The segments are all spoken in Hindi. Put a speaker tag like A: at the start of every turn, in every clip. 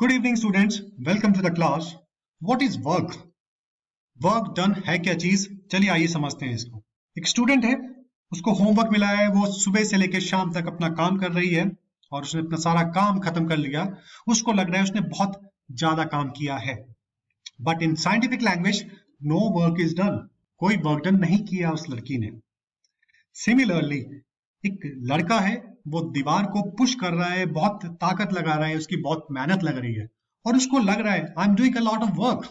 A: Good evening students, welcome to the class. What is work? Work done है क्या चीज? चलिए आइए समझते हैं इसको। एक स्टूडेंट है, उसको होमवर्क मिला है, वो सुबह से लेकर शाम तक अपना काम कर रही है और उसने अपना सारा काम खत्म कर लिया। उसको लग रहा है उसने बहुत ज्यादा काम किया है, but in scientific language no work is done. कोई वर्क डन नहीं किया उस लड़की ने। सिमिलरली एक लड़का है, वो दीवार को पुश कर रहा है, बहुत ताकत लगा रहा है, उसकी बहुत मेहनत लग रही है और उसको लग रहा है I am doing a lot of work,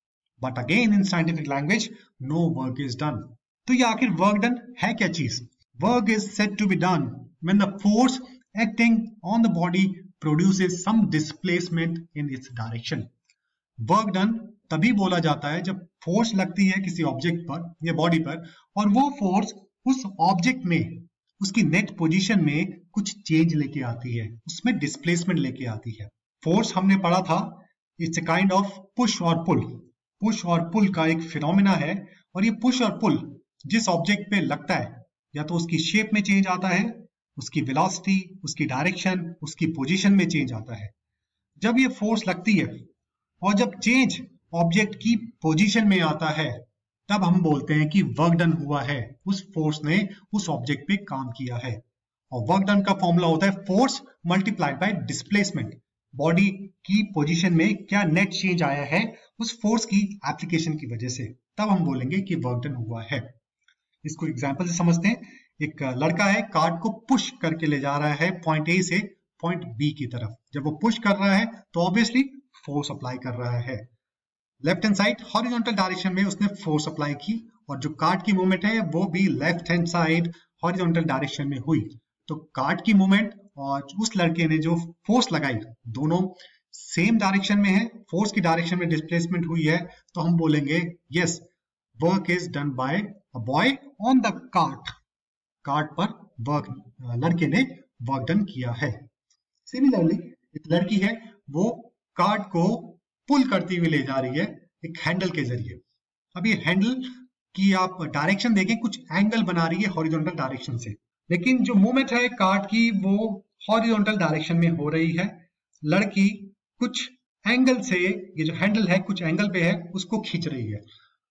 A: but again in scientific language no work is done. तो ये आखिर वर्क डन है क्या चीज? Work is said to be done when the force acting on the body produces some displacement in its direction. Work done तभी बोला जाता है जब फोर्स लगती है किसी ऑब्जेक्ट पर या बॉडी पर और वो फोर्स उस ऑब्जेक्ट में, उसकी नेट पोजीशन में कुछ चेंज लेके आती है, उसमें डिस्प्लेसमेंट लेके आती है। फोर्स हमने पढ़ा था, it's a kind of push और पुल। पुश और पुल का एक फिनोमिना है और ये पुश और पुल जिस ऑब्जेक्ट पे लगता है या तो उसकी शेप में चेंज आता है, उसकी वेलोसिटी, उसकी डायरेक्शन, उसकी पोजीशन में चेंज आता है। जब ये फोर्स लगती है और जब चेंज ऑब्जेक्ट की पोजीशन में आता है, तब हम बोलते हैं कि वर्क डन हुआ है, उस फोर्स ने उस ऑब्जेक्ट पे काम किया है। और वर्क डन का फॉर्मूला होता है force multiplied by displacement. Body की पोजीशन में क्या नेट चेंज आया है उस फोर्स की एप्लीकेशन की वजह से, तब हम बोलेंगे कि वर्क डन हुआ है। इसको एग्जांपल से समझते हैं। एक लड़का है, कार्ड को पुश करके ले जा रहा है पॉइंट ए से पॉइंट बी की तरफ। जब वो पुश कर रहा है तो ऑब्वियसली फोर्स अप्लाई कर रहा है। Left hand side horizontal direction में उसने फोर्स अप्लाई की और जो कार्ड की मूवमेंट है वो भी left hand side horizontal direction में हुई। तो कार्ड की मूवमेंट और उस लड़के ने जो फोर्स लगाई दोनों सेम डायरेक्शन में है, फोर्स की डायरेक्शन में डिस्प्लेसमेंट हुई है, तो हम बोलेंगे yes, work is done by a boy on the card. Card पर वर्क, लड़के ने वर्क डन किया है। सिमिलरली एक लड़की है, वो कार्ड को पुल करती हुई ले जा रही है एक हैंडल के जरिए। अब ये हैंडल की आप डायरेक्शन देखें, कुछ एंगल बना रही है हॉरिजॉन्टल डायरेक्शन से, लेकिन जो मूवमेंट है कार्ड की वो हॉरिजॉन्टल डायरेक्शन में हो रही है। लड़की कुछ एंगल से, ये जो हैंडल है कुछ एंगल पे है, उसको खींच रही है।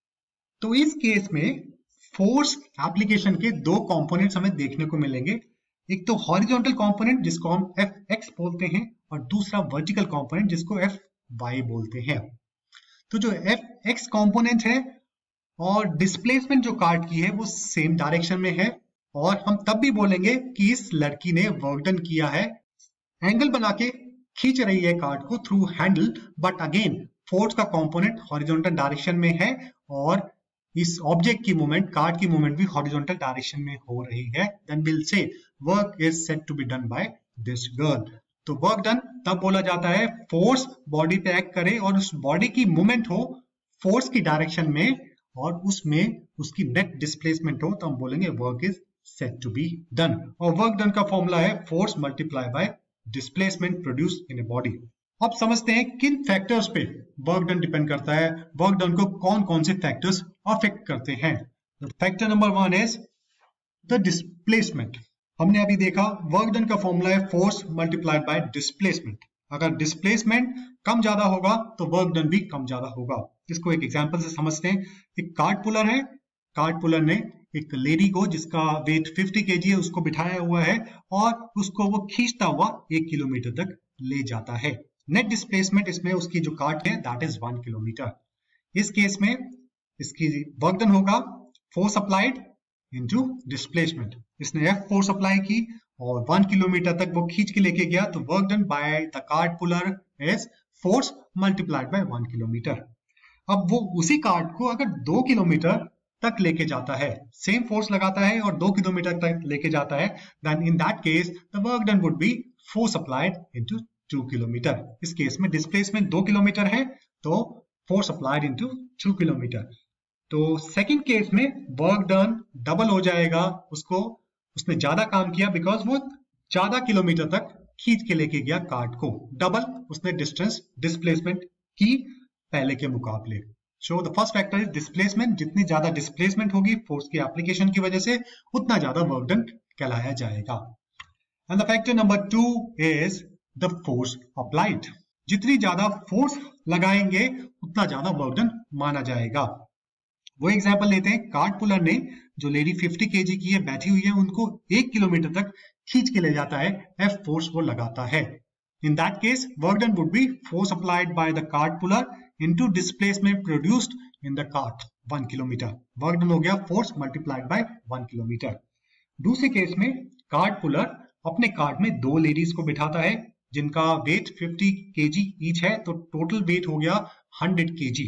A: तो इस केस में फोर्स एप्लीकेशन के दो कंपोनेंट्स हमें देखने को मिलेंगे। एक तो हॉरिजॉन्टल कंपोनेंट जिसको हम एफ एक्स बोलते हैं और दूसरा वर्टिकल कंपोनेंट जिसको एफ वाई बोलते हैं। तो जो एफ एक्स कंपोनेंट है और डिस्प्लेसमेंट जो कार्ड की है वो सेम डायरेक्शन में है और हम तब भी बोलेंगे कि इस लड़की ने वर्क डन किया है। एंगल बना के खींच रही है कार्ड को through handle, but again force का कंपोनेंट हॉरिजॉन्टल डायरेक्शन में है और इस ऑब्जेक्ट की मूवमेंट, कार्ड की मूवमेंट भी हॉरिजॉन्टल डायरेक्शन में हो रही है। Then will say work is said to be done by this girl. तो वर्क डन तब बोला जाता है फोर्स बॉडी पे एक्ट करे और उस बॉडी की मूवमेंट हो फोर्स की डायरेक्शन में और उसमें उसकी नेट डिस्प्लेसमेंट हो, तो हम बोलेंगे work is said to be done. और वर्क डन का फॉर्मूला है force multiply by displacement produce in a body. अब समझते हैं किन फैक्टर्स पे वर्क डन डिपेंड करता है, वर्क डन को कौन कौन से फैक्टर्स अफेक्ट करते हैं। Factor number 1 is the displacement. हमने अभी देखा वर्क डन का फॉर्मूला है फोर्स मल्टीप्लाइड बाय डिस्प्लेसमेंट। अगर डिस्प्लेसमेंट कम ज्यादा होगा तो वर्क डन भी कम ज्यादा होगा। इसको एक एग्जांपल से समझते हैं। एक कार्ड पुलर है, कार्ड पुलर ने एक लेडी को जिसका वेट 50 kg है उसको बिठाया हुआ है और उसको वो खींचता हुआ 1 किलोमीटर तक ले जाता है। नेट डिस्प्लेसमेंट इसमें उसकी जो कार्ड है दैट इज 1 किलोमीटर। इस केस में इसकी वर्क डन होगा फोर्स अप्लाइड इनटू डिस्प्लेसमेंट। इसने एफ फोर्स अप्लाई की और 1 किलोमीटर तक वो खींच के लेके गया, तो work done by the card puller is force multiplied by 1 kilometre. अब वो उसी कार्ड को अगर 2 किलोमीटर तक लेके जाता है, सेम फोर्स लगाता है और 2 किलोमीटर तक लेके जाता है, then in that case the work done would be force applied into 2 kilometre. इस केस में डिस्प्लेसमेंट 2 किलोमीटर है तो फोर्स अप्लाइड इनटू 2 किलोमीटर। तो सेकंड केस में वर्क डन डबल हो जाएगा, उसको उसने ज्यादा काम किया बिकॉज वो ज्यादा किलोमीटर तक खींच के लेके गया कार्ड को, डबल उसने डिस्टेंस डिस्प्लेसमेंट की पहले के मुकाबले। So the first factor is displacement. जितनी ज्यादा डिस्प्लेसमेंट होगी फोर्स की एप्लीकेशन की वजह से उतना ज्यादा वर्क डन कहलाया जाएगा। And the factor number 2 is the force applied. जितनी ज्यादा फोर्स लगाएंगे उतना ज्यादा वर्क डन माना जाएगा। वो एग्जांपल लेते हैं, कार्ट पुलर ने जो लेडी 50 kg की है बैठी हुई है उनको 1 किलोमीटर तक खींच के ले जाता है, F फोर्स वो लगाता है। In that case, work done would be force applied by the cart puller into displacement produced in the cart 1 kilometer. Work done हो गया force multiplied by 1 kilometer. दूसरे केस में कार्ट पुलर अपने कार्ट में दो लेडीज को बिठाता है जिनका वेट 50 kg ईच है, तो टोटल वेट हो गया 100 kg।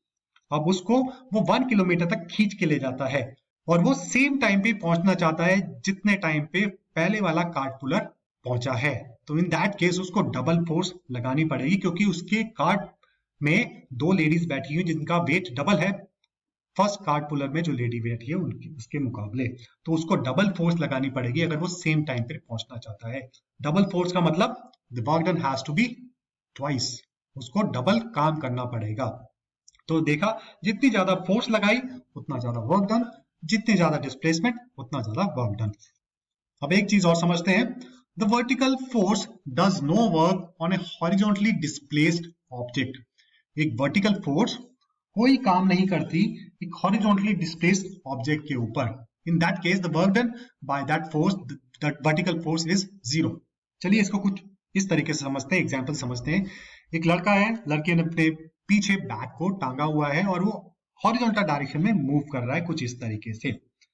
A: अब उसको वो 1 किलोमीटर तक खींच के ले जाता है और वो सेम टाइम पे पहुंचना चाहता है जितने टाइम पे पहले वाला कार्ट पुलर पहुंचा है। तो इन दैट केस उसको डबल फोर्स लगानी पड़ेगी क्योंकि उसके कार्ट में दो लेडीज बैठी हुई जिनका वेट डबल है फर्स्ट कार्ट पुलर में जो लेडी बैठी है उनके उसके मुकाबले, तो उसको डबल फोर्स लगानी पड़ेगी अगर वो सेम टाइम पे पहुंचना चाहता है। डबल फोर्स का मतलब the work done has to be twice, उसको डबल काम करना पड़ेगा। तो देखा, जितनी ज्यादा फोर्स लगाई उतना ज्यादा वर्क डन, जितनी ज्यादा डिस्प्लेसमेंट उतना ज्यादा वर्क डन। अब एक चीज और समझते हैं, the vertical force does no work on a horizontally displaced object. एक वर्टिकल फोर्स कोई काम नहीं करती एक हॉरिजॉन्टली डिस्प्लेस्ड ऑब्जेक्ट के ऊपर। In that case the work done by that force, that vertical force is zero. चलिए इसको कुछ इस तरीके से समझते हैं, एग्जाम्पल समझते हैं। एक लड़का है, लड़के ने अपने पीछे बैग को टांगा हुआ है और वो हॉरिजॉन्टल डायरेक्शन में मूव कर रहा है कुछ इस तरीके से।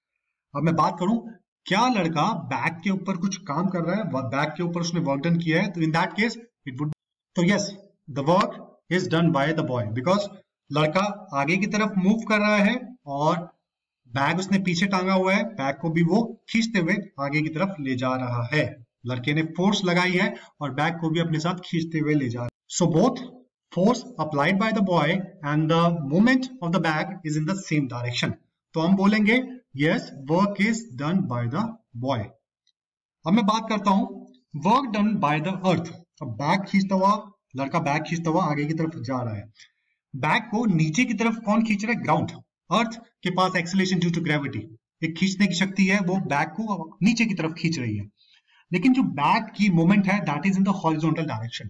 A: अब मैं बात करूं, क्या लड़का बैग के ऊपर कुछ काम कर रहा है, बैग के ऊपर उसने वर्क डन किया है, तो in that case it would, तो yes the work is done by the boy because लड़का आगे की तरफ मूव कर रहा है और बैग उसने पीछे टांगा हुआ है, बैग को भी वो खींचते हुए आगे की तरफ ले जा रहा है। लड़के ने फोर्स लगाई है और बैग को भी अपने साथ खींचते हुए ले जा रहा है। So both force applied by the boy and the movement of the bag is in the same direction. तो हम बोलेंगे yes work is done by the boy. अब मैं बात करता हूं work done by the earth. अब बैग खींचता हुआ, लड़का बैग खींचता हुआ आगे की तरफ जा रहा है। बैग को नीचे की तरफ कौन खींच रहा है? ग्राउंड। अर्थ के पास एक्सेलरेशन ड्यू टू ग्रेविटी, एक खींचने की शक्ति है, वो बैग को नीचे की तरफ खींच रही है। लेकिन जो बैग की मूवमेंट है that is in the horizontal direction.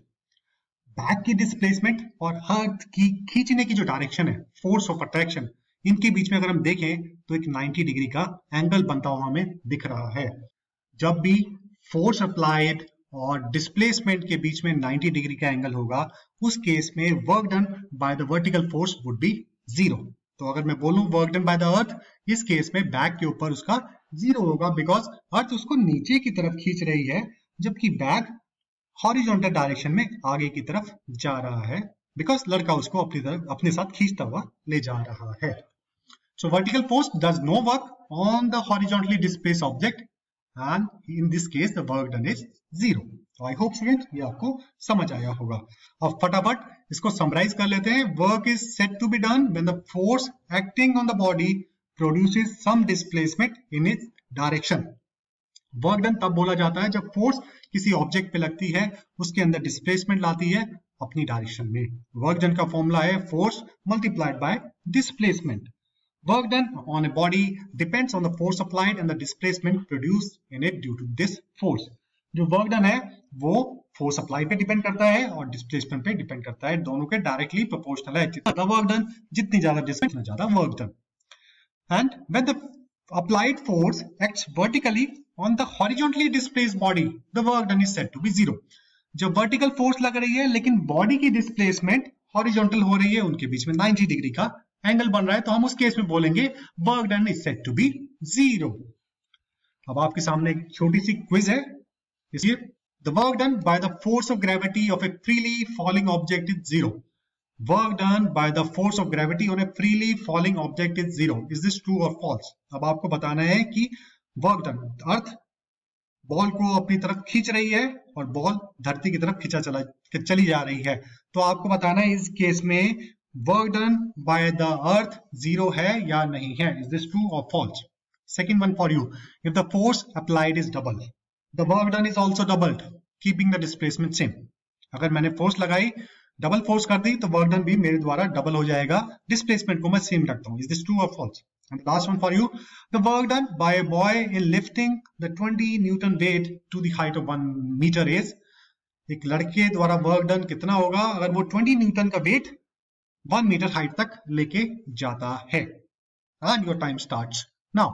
A: Bag की डिस्प्लेसमेंट और अर्थ की खींचने की जो डायरेक्शन है, फोर्स ऑफ अट्रैक्शन, इनके बीच में अगर हम देखें तो एक 90 डिग्री का एंगल बनता हुआ हमें दिख रहा है। जब भी फोर्स अप्लाइड और डिस्प्लेसमेंट के बीच में 90 डिग्री का एंगल होगा, उस केस में work done by the vertical force would be zero. तो अगर मैं बोलूं work done by the earth, इस केस में बैग के ऊपर उसका जीरो होगा बिकॉज अर्थ उसको नीचे की तरफ खींच रही है जबकि बैग हॉरिजॉन्टल डायरेक्शन में आगे की तरफ जा रहा है बिकॉज लड़का उसको अपनी तरफ अपने साथ खींचता हुआ ले जा रहा है। So vertical force does no work on the horizontally displaced object and in this case the work done is zero. So I hope students ये आपको समझ आया होगा। अब फटाफट इसको समराइज कर लेते हैं। Work is said to be done when the force acting on the body produces some displacement in its direction. Work done तब बोला जाता है जब फोर्स किसी ऑब्जेक्ट पे लगती है, उसके अंदर डिस्प्लेसमेंट लाती है अपनी डायरेक्शन में। वर्क डन का फॉर्मूला है force multiplied by displacement. Work done on a body depends on the force applied and the displacement produced in it due to this force. जो work done है वो force apply पे डिपेंड करता है और displacement पे डिपेंड करता है, दोनों के डायरेक्टली प्रोपोर्शनल है। जितना ज्यादा work done, जितनी ज्यादा डिस्प्लेसमेंट, उतना ज्यादा work done. And when the applied force acts vertically on the horizontally displaced body, the work done is said to be zero. जब vertical force लग रही है लेकिन बॉडी की डिस्प्लेसमेंट हॉरिजॉन्टल हो रही है, उनके बीच में 90 डिग्री का एंगल बन रहा है, तो हम उस केस में बोलेंगे work done is said to be zero. अब आपके सामने एक छोटी सी क्विज है, इसलिए the work done by the force of gravity of a freely falling object is zero. Work done by the force of gravity on a freely falling object is zero. Is this true और फॉल्स? अब आपको बताना है कि वर्क डन, अर्थ बॉल को अपनी तरफ खींच रही है और बॉल धरती की तरफ चली जा रही है, तो आपको बताना है इस केस में work done by the earth zero है या नहीं है। इज दिस ट्रू और false? Second one for you, if the force applied is double, the work done is also doubled keeping the displacement same. अगर मैंने फोर्स लगाई, डबल फोर्स कर दी, तो वर्क डन भी मेरे द्वारा डबल हो जाएगा, डिस्प्लेसमेंट को मैं सेम रखता हूं। इज दिस ट्रू और false? And the last one for you, the work done by a boy in lifting the 20 Newton weight to the height of 1 meter is एक लड़के द्वारा वर्क डन कितना होगा अगर वो 20 न्यूटन का वेट 1 मीटर हाइट तक लेके जाता है। And your time starts now.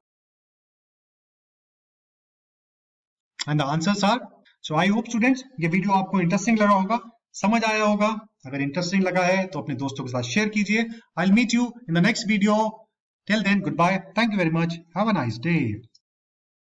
A: And the answers are, so I hope students ये वीडियो आपको इंटरेस्टिंग लगा होगा, समझ आया होगा। अगर इंटरेस्टिंग लगा है तो अपने दोस्तों के साथ शेयर कीजिए। I will meet you in the next video. Till then good bye, thank you very much, have a nice day.